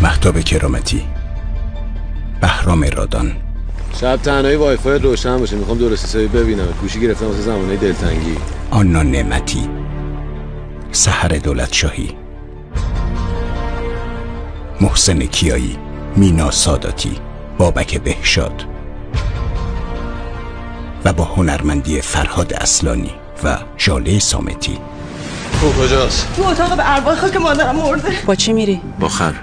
مهتاب کرامتی، بهرام رادان. شب تنهایی وایفای روشن باشه، میخوام دور سیسایی ببینم. گوشی گرفتم واسه زمانه دلتنگی. آنا نعمتی، سحر دولتشاهی، محسن کیایی، مینا ساداتی، بابک بهشاد و با هنرمندی فرهاد اصلانی و ژاله صامتی. تو کجاست؟ تو اتاق به ارواح خاک مادرم مرده. با چی میری؟ با خر.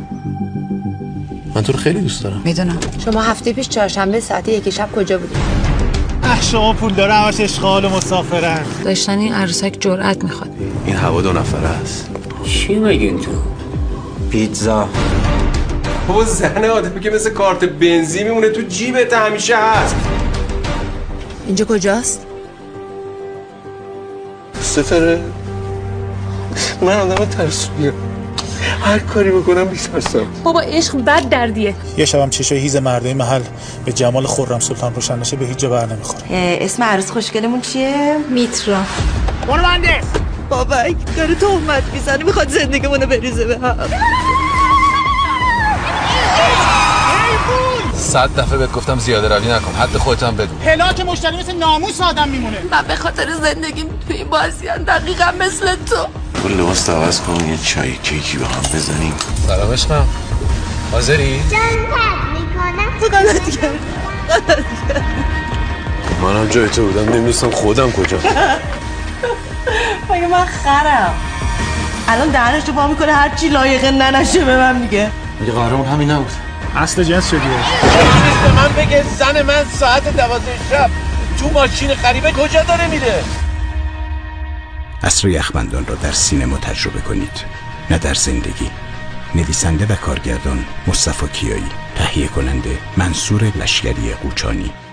من تو رو خیلی دوست دارم. میدونم. شما هفته پیش چهارشنبه ساعت 1 شب کجا بودید؟ شما پول داره همش اشغال و مسافرن. داشتن این عروسک جرأت میخواد. این هوا 2 نفره است. چی میگین تو؟ پیتزا. بابا زن آدمی که مثل کارت بنزین میمونه تو جیبت همیشه هست. اینجا کجاست؟ ستاره، من آدم ترسویم، هر کاری بکنم میترسم. بابا عشق بد دردیه. یه شبم چشای هیز مردای محل به جمال خرم سلطان روشن نشه به هیچ جا بر نمیخوره. اسم عروس خوشگلمون چیه؟ میترا. برو بنده. بابک داره تهمت میزنه، میخواد زندگیمونو بریزه به هم. 100 دفعه بهت گفتم زیاده روی نکن، حد خودت هم بدون. هلاک مشتری مثل ناموس آدم میمونه. من به خاطر زندگیم توی این بازیان دقیقا مثل تو. تو لباس عوض کن، یه چای کیکی با هم بزنیم. سلام عشقم، حاضری؟ تو غلط کردی. منم جای تو بودم نمیدونستم خودم کجا. مگه من خرم؟ الان دهنش رو با میکنه هر چی لایقه ننشه به من میگه. میگه قهرمان همین نبود. اصل جنس شدیه. به من بگه زن من ساعت 12 شب تو ماشین غریبه کجا داره میره؟ عصر یخبندان را در سینما تجربه کنید، نه در زندگی. نویسنده و کارگردان مصطفی کیایی، تهیه کننده منصور لشکری قوچانی.